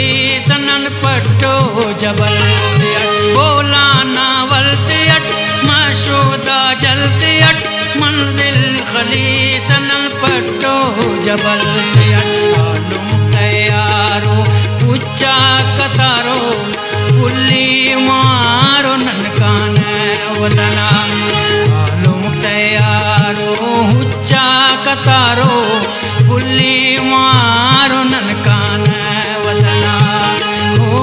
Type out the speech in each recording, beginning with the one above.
सनन पट्टो जबल बोला नावल अट मशोदा जलते अट मंजिल खली सनन पट्टो जबल मालूम तैयारो उच्चा कतारो पुल्ली मारो ननकान वतना मालूम तैयारो उच्चा कतारो पुल्ली मारो ननकान वतना ओ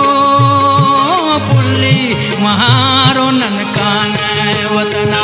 पुल्ली मारो ननकान वतना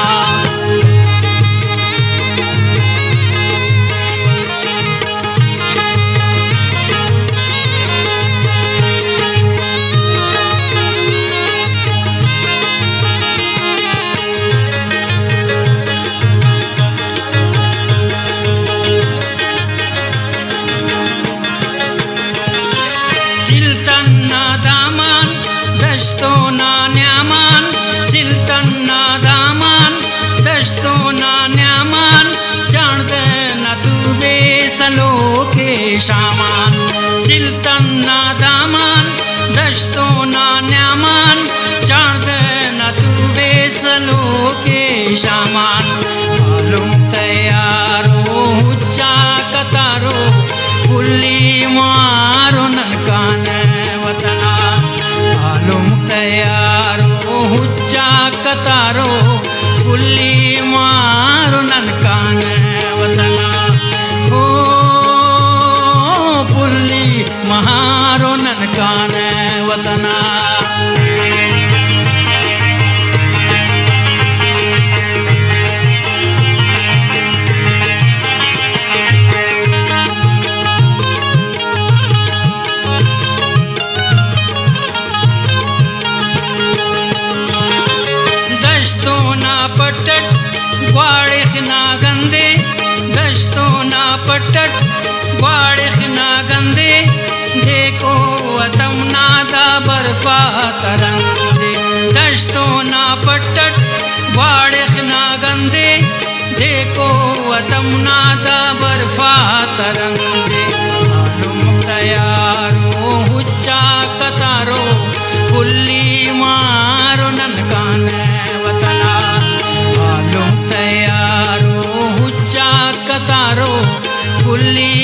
शामान चिल्तन ना दामान दश्तो ना न्यामान चाँद ना तू बेसलो के शामान मालूम तैयारो उच्चा कतारो पुल्ली मारो ननकान वतना मालूम तैयारो उच्चा कतारो पुल्ली मारो ननकान वतना महारो ननकान वतना दश्तो ना पटट ग्वाड़े ना गंदे दश्तो ना पटट ग्वाड़े ना गंदे देखो वतम नादा बर्फा तरंगे दश्तो ना पट्टट वाड़े ना गंदे देखो वतम नादा बर्फा तरंगे मालूम तैयारो उच्चा कतारो पुल्ली मारो ननकान वतना मालूम तैयारो उच्चा कतारो पुल्ली